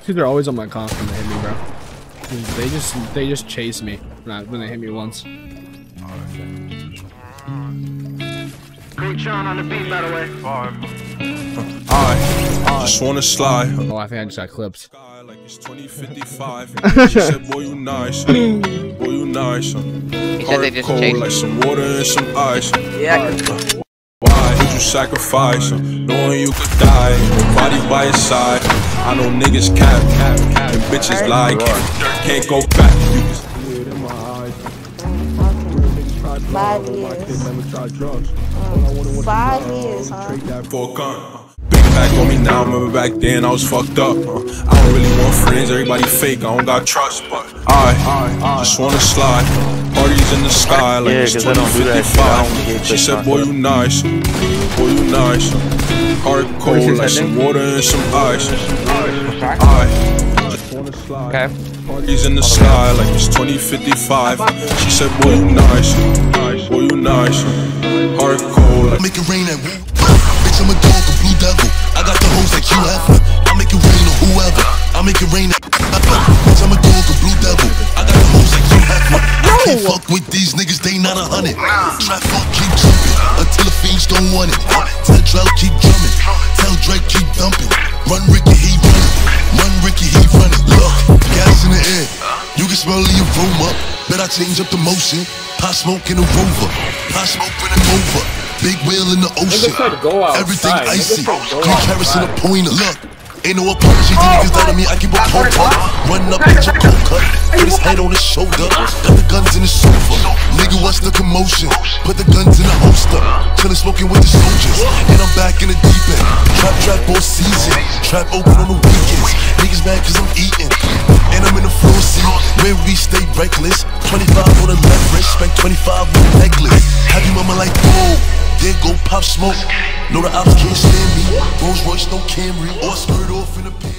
Dude, they're always on my comp when they hit me, bro. They just chase me when they hit me once. Great Sean on the beat, by the way. I just wanna slide. Oh, I think I just got clipped. Like it's 2055. She said, boy, you nice. Boy, you nice. He said they just chased like some water and some ice. Yeah. Why would you sacrifice? Knowing you could die. Body by your side. I know niggas cap. And bitches lie. Can't go back. You can see it in my eyes. 5 years. 5 years, huh? For a gun. Big back on me now, remember back then I was fucked up. I don't really want friends, everybody fake, I don't got trust. But I just wanna slide. Parties in the sky like it's 2055. She said, boy, you nice. Boy, you nice. Hard cold like some water and some ice. I just wanna slide. Parties in the sky like it's 2055. She said, boy, you nice. Boy, you nice. Hard cold like make it rain at woo. Bitch, I'm a dog, a blue devil. I got the hoes like you have. I make it rain on whoever. I make it rain at bitch, I'm a dog, a blue devil. I got the hoes like you have. I can't fuck with these niggas, they not 100. Trap fuck, keep jumping until the fiends don't want it. Tell Drell, keep drumming. Tell Drake, keep dumping. Run Ricky, he running. Run Ricky, he running. Look, gas in the air. You can smell the aroma. Bet I change up the motion. Pot smoke in a Rover. Pot smoke in a Rover. Big wheel in the ocean. Everything icy. 3 carats in a pointer. Look, ain't no apology to niggas down on me. I keep a cold cut. Run up at your cold cut. Put his head on his shoulder. Got the guns in the sofa. Nigga, what's the commotion? Put the guns in the holster. Chillin' smoking with the soldiers. And I'm back in the deep end. Trap all season. Trap open on the weekends. Niggas mad cause I'm eating. And I'm in the floor seat where we stay reckless. 25 on the left wrist. Spent 25 on the necklace. Have you mama like, whoa. There go Pop Smoke. Know the ops can't stand me. Rolls Royce, no Camry. Or skirt off in the pants.